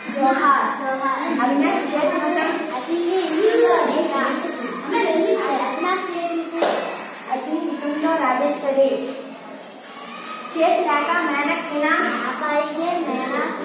जोहार अभिनय చేతి మొత్తం అతిని ఇంట్లో లేక రత్న చేతి అతిని ఇంట్లో రాజేశ్వరి చేతి లేక మేనక్ సినా అపాయికే మేనక్